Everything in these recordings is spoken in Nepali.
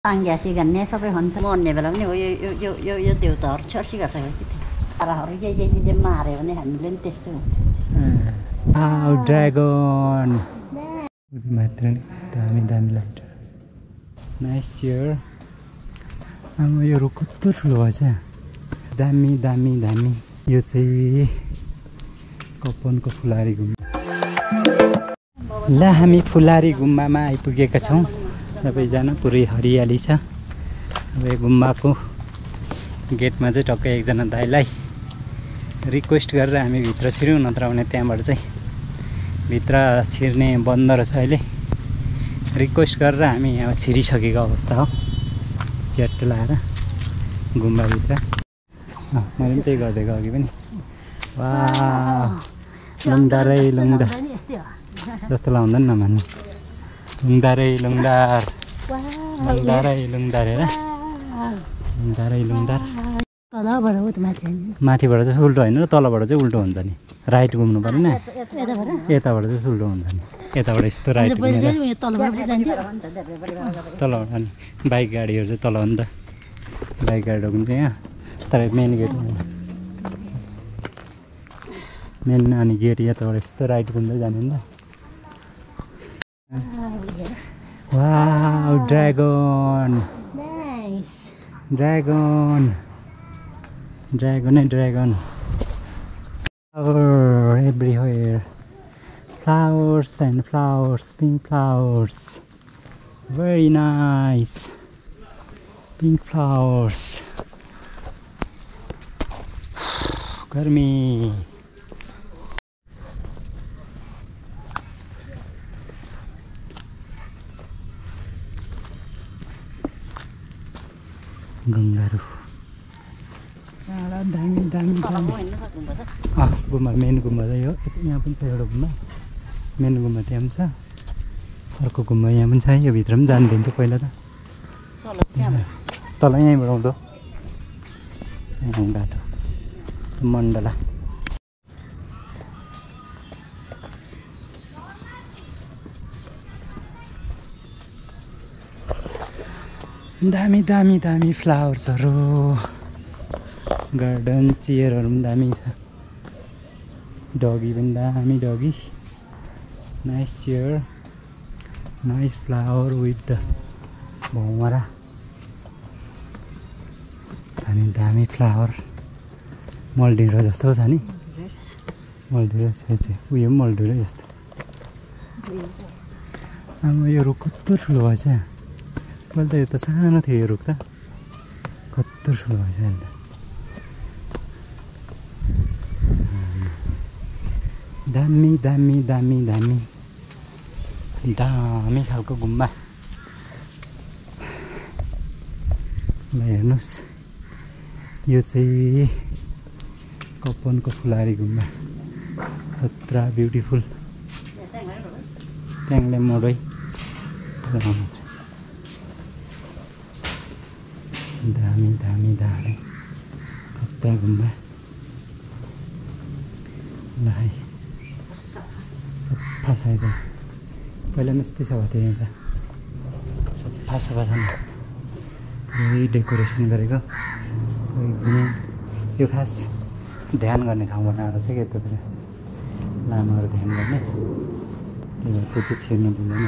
Anggiasi ganne sampai honta monne belam ni yo देउताहरु छर्सी गर्छ कि ताराहरु जे मारे भने हामीले नि त्यस्तो ड्रागन मात्र नि दामी दामी लाग्छ नाइस हियर यो रुख कस्तो ठुलो भएछ दामी दामी दामी यो चाहिँ कपनको फुलारी गुम्बा ल हामी फुलारी गुम्बामा आइपुगेका छौं सबैजना पुरै हरियाली छ अब यो गुम्बाको गेटमा चाहिँ टक्कै एकजना दाइलाई रिक्वेस्ट गरेर हामी भित्र छिर्यौं नत्र भने त्यहाँबाट चाहिँ भित्र छिर्ने बन्द रहेछ अहिले रिक्वेस्ट गरेर हामी यहाँ छिरिसकेको अवस्था हो च्याट लाएर गुम्बाभित्र मैले पनि त्यही गर्दैको अघि पनि वाह लुङदारै लुङदा जस्तो लाउँदैन नमान्नु लुङदारै लुङदार लुङदारै लुङदार हेर लुङदारै लुङदार तलबाट हो त माथिबाट चाहिँ उल्टो होइन र तलबाट चाहिँ उल्टो हुन्छ नि राइट घुम्नु पर्दैन यताबाट चाहिँ उल्टो हुन्छ नि यताबाट यस्तो राइट घुमेर तलबाट अनि बाइक गाडीहरू चाहिँ तल हो नि त बाइक गाडी रोक्नु चाहिँ यहाँ तर मेन गेट मेन अनि गेट यताबाट यस्तो राइट घुम्दै जाने नि त wow dragon dragon dragon dragon flower everywhere flowers and flowers pink flowers very nice pink flowers गर्मी गंगारू दामी दामी दामी गुम्बा मेन गुम्बा चाहिँ हो यहाँ पनि छ एउटा गुम्बा मेन गुम्बा त्यहाँ पनि छ अर्को गुम्बा यहाँ पनि छ यो भित्र पनि जानु दिन्थ्यो पहिला त तल यहीँबाट आउँदो यहाँ बाटो मण्डला दामी दामी दामी फ्लावर्सहरू गार्डन चेयरहरू पनि दामी छ डगी पनि दामी doggy nice chair nice flower with the भौमरा दामी दामी फ्लावर मल्डिरो जस्तो छ नि मल्डिरो छ उयो पनि मल्डिरो जस्तो अब यो रुख कस्तो ठुलो भएछ पहिला त यो त सानो थियो यो रुख त कस्तो ठुलो भएछ अहिले त दामी दामी दामी दामी दामी खालको गुम्बा ल हेर्नुहोस् यो चाहिँ कपनको फुलारी गुम्बा खतरा ब्युटिफुल ट्याङ्ले मोडै दामी दामी दामी खतरा गुम्बा ल है सफा छ त पहिला पनि यस्तै सफा थियो यहाँ त सफा सफा छ यही डेकोरेसन गरेको यो खास ध्यान गर्ने ठाउँ बनाएर चाहिँ के यतातिर लामाहरू ध्यान गर्ने त्यही भएर त्यति छिर्नु दिँदैन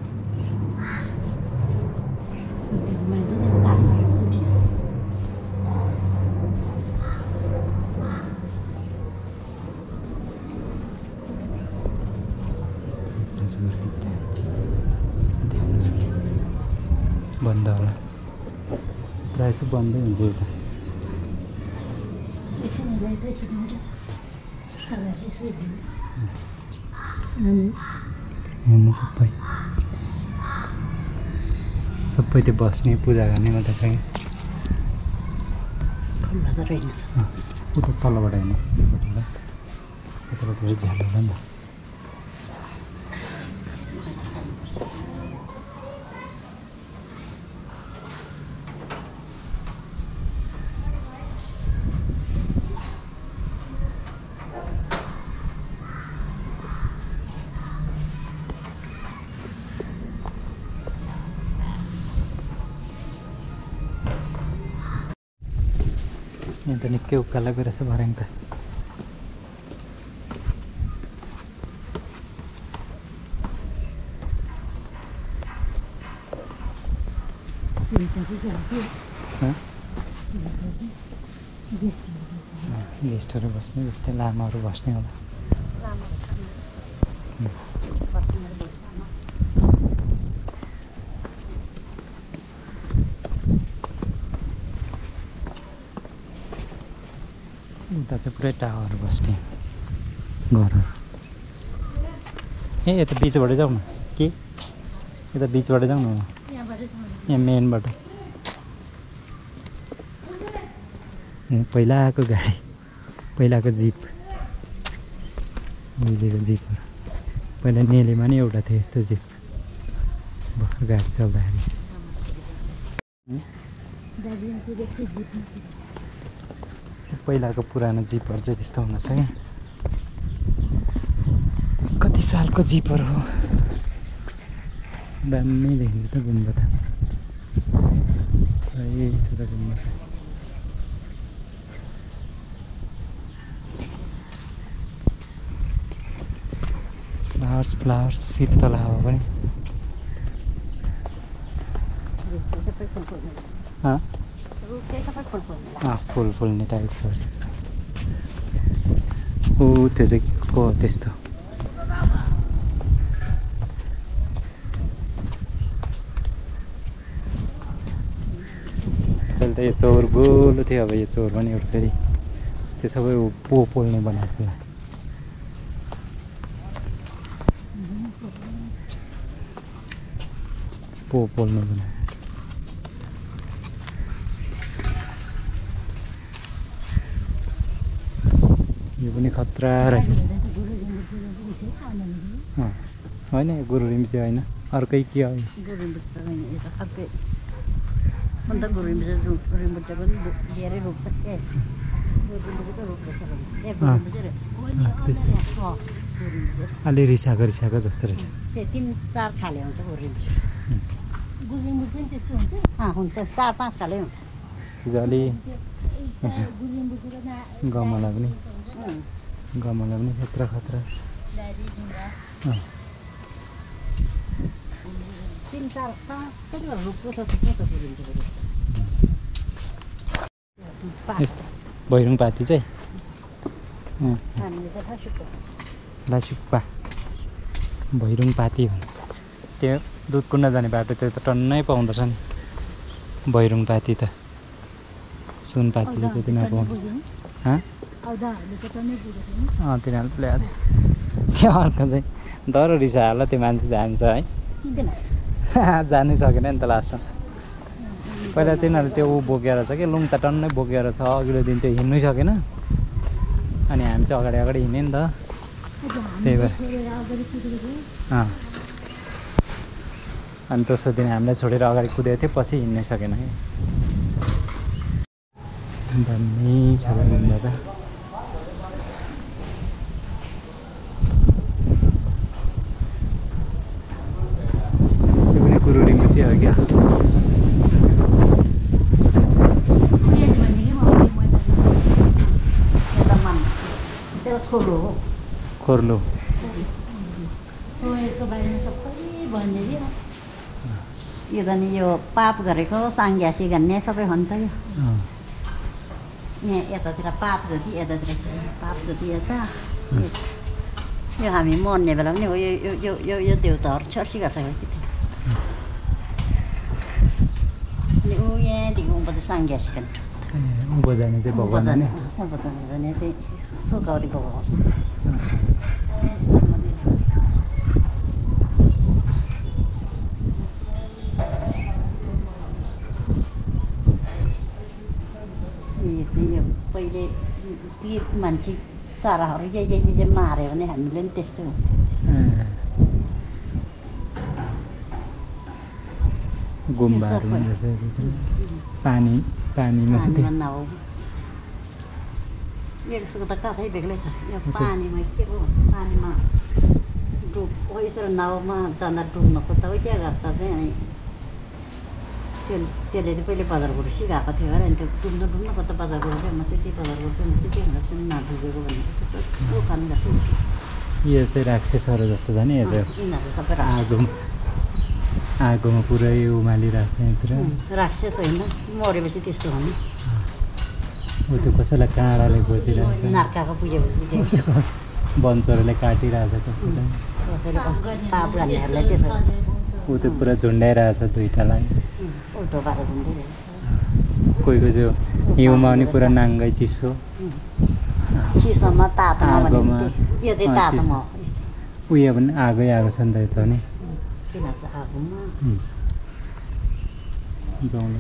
बन्द होला प्रायः जस्तो बन्दै हुन्छ यो त सबै त्यो बस्ने पूजा गर्ने मात्रै छ कि उता तलबाट होइन यताबाट झ्याल होला नि त यहाँ त निकै उकालो गएर छ भर्याङ त गेस्टहरू बस्ने जस्तै लामाहरू बस्ने होला उता चाहिँ पुरै टावरहरू बस्ने घरहरू ए यता बिचबाट जाउँ न के यता बिचबाट जाउँ न यहाँ मेनबाट पहिलाको गाडी पहिलाको जिप उहिलेको जिपहरू पहिला नेलीमा नि एउटा थियो यस्तो जिप भर्खर गाडी चल्दाखेरि पहिलाको पुरानो जिपहरू चाहिँ त्यस्तो हुनुपर्छ क्या कति सालको जिपहरू हो दामी देखिन्छ त गुम्बा त यही छ त गुम्बा फ्लावर्स शीतल हावा पनि फुल फुल्ने टाइप्स ऊ त्यो चाहिँ को त्यस्तो अहिले त यो चौर गोलो थियो अब यो चौर पनि एउटा फेरि त्यो सबै पोल्ने बनाएको थियो पोल्ने बनाएको यो पनि खतरा रहेछ होइन गुरु रिम्ची होइन अर्कै के हो अलि रिसाएको जस्तो रहेछ 3-4 खाले हुन्छ हुन्छ 4-5 खाले हुन्छ अलि गमला पनि खतरा खतरा 3-4 रुखको छ यस्तो भैरुङपाती चाहिँ लासुक्पा भैरुङपाती त्यो दुधकुण्ड जाने बाटो त्यो त टन्नै पाउँदछ नि भैरुङपाती त सुनपाती त त्यति नपाउँछ तिनीहरूले ल्याएको थियो अर्को चाहिँ डर रिसा हाल्ला त्यो मान्छे जान्छ है जानै सकेन नि त लास्टमा पहिला तिनीहरूले त्यो बोकेर छ कि लुङ त टन्नै बोकेर छ अघिल्लो दिन त्यो हिँड्नै सकेन अनि हामी चाहिँ अगाडि हिँड्यो नि त त्यही भएर अनि दोस्रो दिन हामीलाई छोडेर अगाडि कुदेको थियो पछि हिँड्नै सकेन कि दामी छ गुम्बा त त्यो पनि कुरुरिङको चाहिँ हो क्या खोर्लो यो त नि यो पाप गरेको साङ्ग्यासी भन्ने सबै हो नि त यहाँ यतातिर पाप जति यतातिर पाप जति यता यो हामी मर्ने बेला पनि हो यो देउताहरू छर्सी गर्छ अनि ऊ यहाँदेखि उँभो चाहिँ साङ्ग्यासी कन्ट उँभो जाने चाहिँ भगवान नै उँभो जाने चाहिँ सुकौरी भगवान पहिले ती मान्छे चराहरू जे माऱ्यो भने हामीले पनि त्यस्तो गुम्बाहरू पानीमा नहो यसको त कतै बेग्लै छ यो पानीमा के पो पानीमा डुब यसरी नाउमा जाँदा डुब्नको त क्या गर्दा चाहिँ अनि त्यसले चाहिँ पहिले बजारबाट सिकाएको थियो अरे अनि त्यो डुम्नु कता बजारबाट फेमस त्यही बजारबाट फेमस त्यही भनेर चाहिँ नडुबेको भनेको त्यस्तो खानु गएको यो चाहिँ राक्षसहरू जस्तो छ नि यो चाहिँ यिनीहरू सबै राक्षस आगोमा पुरै उमालिरहेको छ यत्र राक्षस होइन मरेपछि त्यस्तो हुने ऊ त्यो कसैलाई काँडाले खोजिरहेको छ नार्काको पुजेपछि वनचरोले काटिरहेको छ कसैलाई कसैले पाप गर्नेहरूलाई त्यसो ऊ त्यो पुरा झुन्डाइरहेछ दुइटालाई उल्टो पारेर झुन्डै कोही कोही चाहिँ हिउँमा पनि पुरा नाङ्गै चिसो चिसोमा तातोमा आगोमा यो चाहिँ तातोमा उयो पनि आगै आगो छ नि त यो त नि किनभने आगोमा जाउँला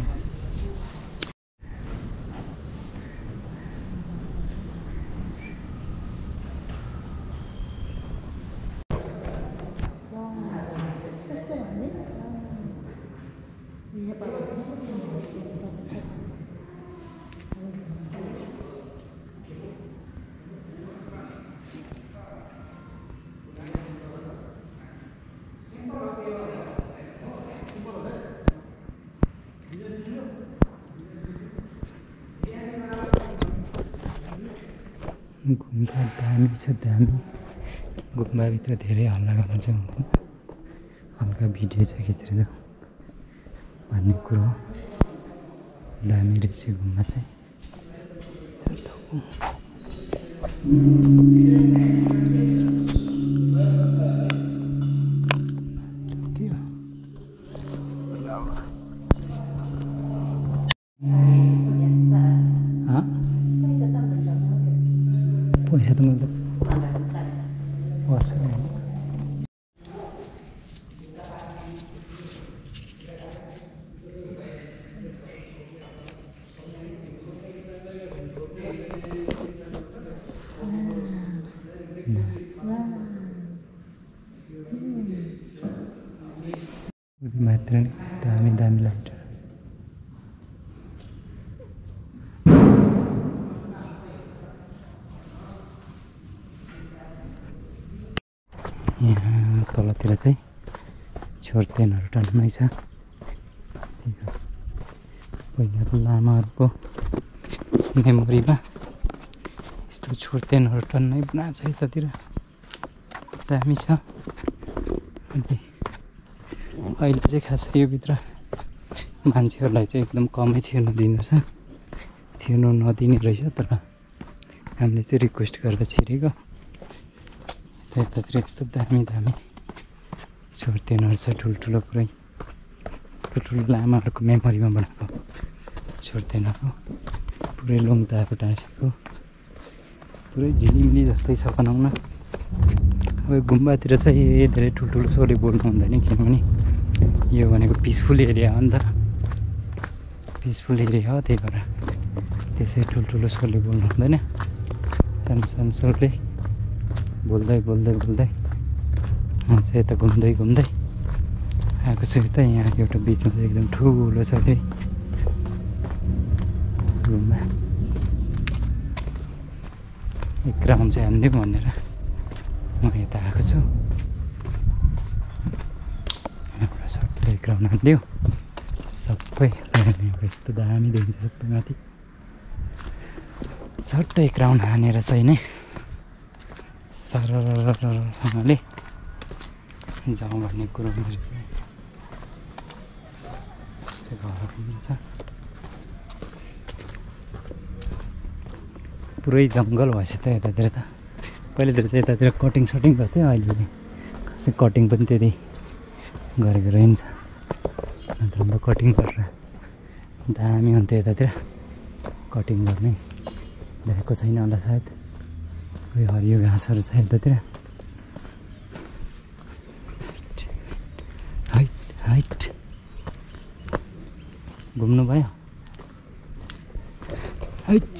गुम्बा दामी छ दामी गुम्बाभित्र धेरै हल्ला गर्न चाहिँ हुँदैन हल्का भिडियो चाहिँ खिचेर जाउँ भन्ने कुरो दामी रहेछ गुम्बा चाहिँ पैसा त मतलब मात्र दामी दामी लाग्छ यहाँ तलतिर चाहिँ छोर्तेनहरू टन्नै छ पहिलाको लामाहरूको मेमोरीमा यस्तो छोर्तेनहरू टन्नै बनाएको छ यतातिर दामी छ अनि अहिले चाहिँ खास योभित्र मान्छेहरूलाई चाहिँ एकदम कमै छिर्नु दिनु छ छिर्नु नदिने रहेछ तर हामीले चाहिँ रिक्वेस्ट गरेर छिरेको यतातिर यस्तो दामी दामी छोर्तेनहरू छ ठुल्ठुलो पुरै ठुल्ठुलो लामाहरूको मेमोरीमा बनाएको छोर्तेनहरू पुरै लोङताको टाँसेको पुरै झिलिमिली जस्तै छ बनाउन अब गुम्बातिर चाहिँ धेरै ठुल्ठुलो स्वरले बोल्नु हुँदैन किनभने यो भनेको पिसफुल एरिया हो नि त पिसफुल एरिया हो त्यही भएर त्यसै ठुल्ठुलो स्वरले बोल्नु हुँदैन सानो सानो स्वरले बोल्दै बोल्दै बोल्दै म चाहिँ यता घुम्दै घुम्दै आएको छु यता यहाँ एउटा बिचमा चाहिँ एकदम ठुलो छ त्यही रुममा एक राउन्ड चाहिँ हानिदिउँ भनेर म यता आएको छु एउटा सबै एक राउन्ड हानिदिउँ सबै यस्तो दामी देखिन्छ सबै माथि सट्टै एक राउन्ड हानेर चाहिँ नै सरसँगले जाउँ भन्ने कुरो मेरो चाहिँ घर छ पुरै जङ्गल भएछ त यतातिर त पहिलातिर चाहिँ यतातिर कटिङ सटिङ गर्थ्यो अहिले खासै कटिङ पनि त्यति गरेको रहेछ नत्र त कटिङ गरेर दामी हुन्थ्यो यतातिर कटिङ गर्ने देखेको छैन होला सायद कोही हरियो घाँसहरू छ यतातिर हाइट हाइट घुम्नु भयो हाइट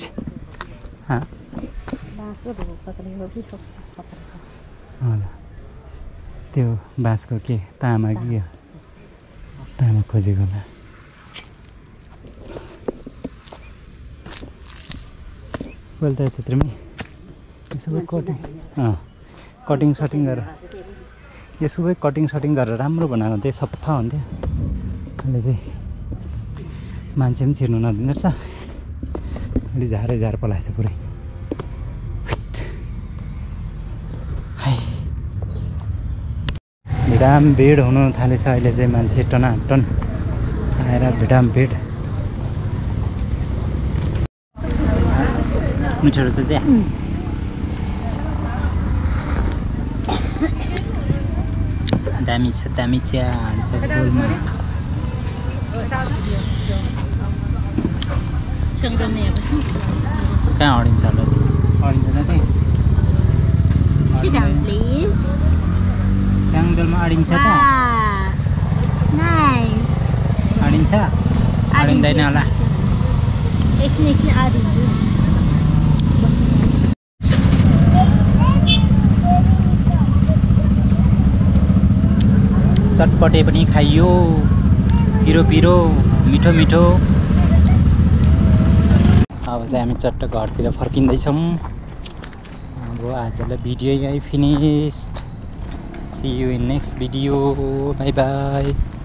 त्यो बाँसको के तामा कि तामा खोजेको होला पहिला त यतातिर पनि यो सबै कटिङ सटिङ गरेर यो सबै कटिङ सटिङ गरेर राम्रो बनाएको हुन्थ्यो सफा हुन्थ्यो अहिले चाहिँ मान्छे पनि छिर्नु नदिँदो रहेछ अलि झारै झार पलाएछ पुरै भिडाम भिड हुनु थालेछ अहिले चाहिँ मान्छे टनाटन आएर भिडाम भिड मिठो रहेछ चाहिँ दामी छ दामी चिया जगोलमा कहाँ अडिन्छ होला अडिन्छ त त्यही Sit down, please. स्याङदलमा अडिन्छ त Nice. अडिन्छ अडिँदैन होला एकछिन अडिन्छु चटपटे पनि खाइयो पिरो पिरो मिठो मिठो अब चाहिँ हामी चट्ट घरतिर फर्किँदैछौँ अब आजलाई भिडियो यही finished see you in next video bye by